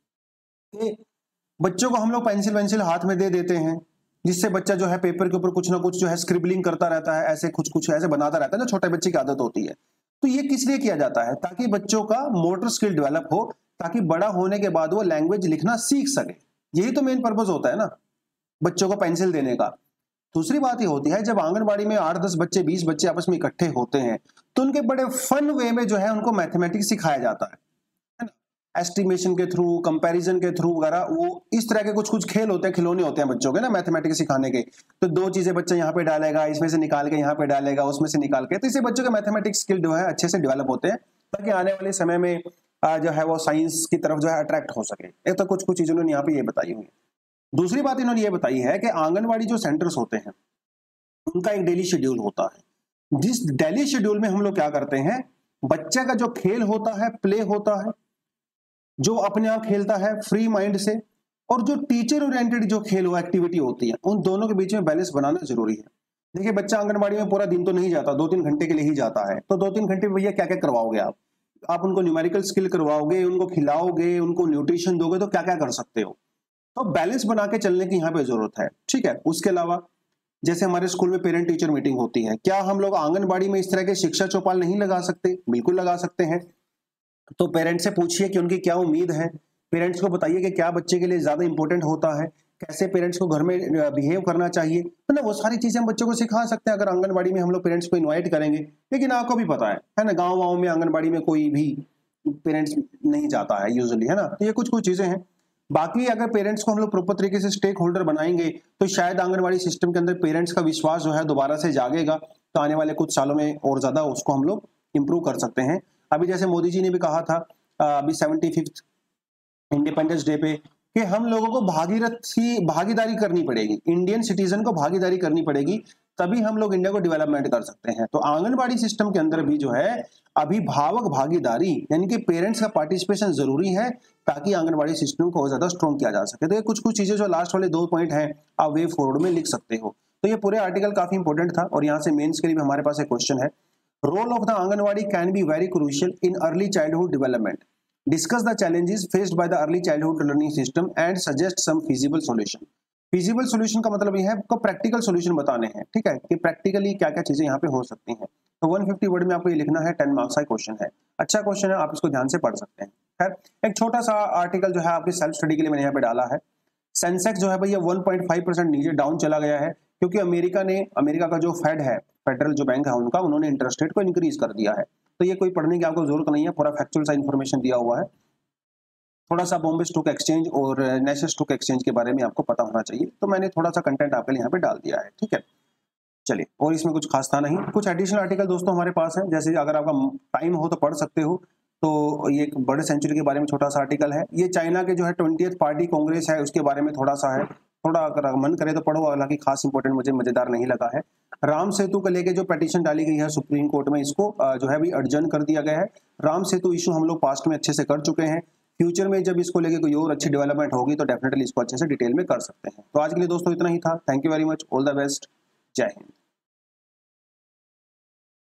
S1: कि बच्चों को हम लोग पेंसिल वेंसिल हाथ में दे देते हैं, जिससे बच्चा जो है पेपर के ऊपर कुछ ना कुछ जो है स्क्रिबलिंग करता रहता है, ऐसे कुछ कुछ ऐसे बनाता रहता है, जो छोटे बच्चे की आदत होती है। तो ये किस लिए किया जाता है? ताकि बच्चों का मोटर स्किल डेवलप हो, ताकि बड़ा होने के बाद वो लैंग्वेज लिखना सीख सके। यही तो मेन पर्पज होता है ना बच्चों को पेंसिल देने का। दूसरी बात ये होती है जब आंगनबाड़ी में आठ दस बच्चे बीस बच्चे आपस में इकट्ठे होते हैं तो उनके बड़े फन वे में जो है उनको मैथमेटिक्स सिखाया जाता है, है ना। एस्टिमेशन के थ्रू, कंपैरिजन के थ्रू वगैरह, वो इस तरह के कुछ कुछ खेल होते हैं, खिलौने होते हैं बच्चों के ना मैथमेटिक्स सिखाने के। तो दो चीजें बच्चा यहाँ पे डालेगा, इसमें से निकाल के यहाँ पे डालेगा, उसमें से निकाल के, तो इससे बच्चों के मैथमेटिक्स स्किल जो है अच्छे से डेवलप होते हैं, ताकि आने वाले समय में जो है वो साइंस की तरफ जो है अट्रैक्ट हो सके। एक तो कुछ कुछ चीजें उन्होंने यहाँ पे ये बताई हुई है। दूसरी बात इन्होंने ये बताई है कि आंगनबाड़ी जो सेंटर्स होते हैं उनका एक डेली शेड्यूल होता है। जिस डेली शेड्यूल में हम लोग क्या करते हैं, बच्चे का जो खेल होता है, प्ले होता है, जो अपने आप खेलता है फ्री माइंड से, और जो टीचर ओरिएंटेड जो खेल हो एक्टिविटी होती है, उन दोनों के बीच में बैलेंस बनाना जरूरी है। देखिए बच्चा आंगनबाड़ी में पूरा दिन तो नहीं जाता, दो तीन घंटे के लिए ही जाता है। तो दो तीन घंटे में भैया क्या क्या करवाओगे आप आप उनको न्यूमेरिकल स्किल करवाओगे, उनको खिलाओगे, उनको न्यूट्रिशन दोगे, तो क्या क्या कर सकते हो। तो बैलेंस बना के चलने की यहाँ पे जरूरत है, ठीक है। उसके अलावा जैसे हमारे स्कूल में पेरेंट टीचर मीटिंग होती है, क्या हम लोग आंगनबाड़ी में इस तरह के शिक्षा चौपाल नहीं लगा सकते? बिल्कुल लगा सकते हैं। तो पेरेंट्स से पूछिए कि उनकी क्या उम्मीद है, पेरेंट्स को बताइए कि क्या बच्चे के लिए ज्यादा इंपॉर्टेंट होता है, कैसे पेरेंट्स को घर में बिहेव करना चाहिए, तो ना वो सारी चीजें हम बच्चों को सिखा सकते हैं अगर आंगनबाड़ी में हम लोग पेरेंट्स को इन्वाइट करेंगे। लेकिन आपको भी पता है है ना, गाँव गाँव में आंगनबाड़ी में कोई भी पेरेंट्स नहीं जाता है यूजुअली, है ना। तो ये कुछ कुछ चीजें हैं। बाकी अगर पेरेंट्स को हम लोग प्रॉपर तरीके से स्टेक होल्डर बनाएंगे तो शायद आंगनबाड़ी सिस्टम के अंदर पेरेंट्स का विश्वास जो है दोबारा से जागेगा। तो आने वाले कुछ सालों में और ज्यादा उसको हम लोग इंप्रूव कर सकते हैं। अभी जैसे मोदी जी ने भी कहा था अभी सेवेंटी फिफ्थ इंडिपेंडेंस डे पे कि हम लोगों को भागीरथी भागीदारी करनी पड़ेगी, इंडियन सिटीजन को भागीदारी करनी पड़ेगी, तभी हम लोग इंडिया को डेवलपमेंट कर सकते हैं। तो आंगनबाड़ी सिस्टम के अंदर भी जो है अभिभावक भागीदारी यानी कि पेरेंट्स का पार्टिसिपेशन जरूरी है, ताकि आंगनबाड़ी सिस्टम को और ज्यादा स्ट्रॉन्ग किया जा सके। तो ये कुछ कुछ चीजें जो लास्ट वाले दो पॉइंट हैं आप वे फॉरवर्ड में लिख सकते हो। तो ये पूरे आर्टिकल काफी इंपॉर्टेंट था और यहाँ से मेंस के लिए भी हमारे पास एक क्वेश्चन है। Role of the anganwadi can be very crucial in early childhood development, discuss the challenges faced by the early childhood learning system and suggest some feasible solution. Feasible solution का मतलब ये है आपको प्रैक्टिकल सॉल्यूशन बताने हैं, ठीक है, कि प्रैक्टिकली क्या क्या चीजें यहाँ पे हो सकती हैं। तो एक सौ पचास वर्ड में आपको ये लिखना है, टेन मार्क्स का क्वेश्चन है, अच्छा क्वेश्चन है, आप इसको ध्यान से पढ़ सकते हैं। खैर एक छोटा सा आर्टिकल जो है आपकी सेल्फ स्टडी के लिए मैंने यहाँ पे डाला है। सेंसेक्स जो है भैया वन पॉइंट फाइव परसेंट नीचे डाउन चला गया है, क्योंकि अमेरिका ने अमेरिका का जो फेड है, फेडरल जो बैंक है उनका, उन्होंने इंटरेस्ट रेट को इंक्रीज कर दिया है। तो ये कोई पढ़ने की आपको जरूरत नहीं है, पूरा फैक्चुअल सा इन्फॉर्मेशन दिया हुआ है। थोड़ा सा बॉम्बे स्टॉक एक्सचेंज और नेशनल स्टॉक एक्सचेंज के बारे में आपको पता होना चाहिए, तो मैंने थोड़ा सा कंटेंट आपके लिए यहाँ पे डाल दिया है, ठीक है। चलिए, और इसमें कुछ खास था नहीं। कुछ एडिशनल आर्टिकल दोस्तों हमारे पास है, जैसे अगर आपका टाइम हो तो पढ़ सकते हो। तो ये एक बर्ड सेंचुरी के बारे में छोटा सा आर्टिकल है। ये चाइना के जो है ट्वेंटियथ पार्टी कांग्रेस है उसके बारे में थोड़ा सा है, थोड़ा अगर मन करे तो पढ़ो, हालांकि खास इंपॉर्टेंट मुझे मजेदार नहीं लगा है। राम सेतु को लेके जो पिटीशन डाली गई है सुप्रीम कोर्ट में, इसको जो है भी अर्जन कर दिया गया है। राम सेतु इशू हम लोग पास्ट में अच्छे से कर चुके हैं, फ्यूचर में जब इसको लेके कोई और अच्छी डेवलपमेंट होगी तो डेफिनेटली इसको अच्छे से डिटेल में कर सकते हैं। तो आज के लिए दोस्तों इतना ही था। Thank you very much, all the best, जय हिंद।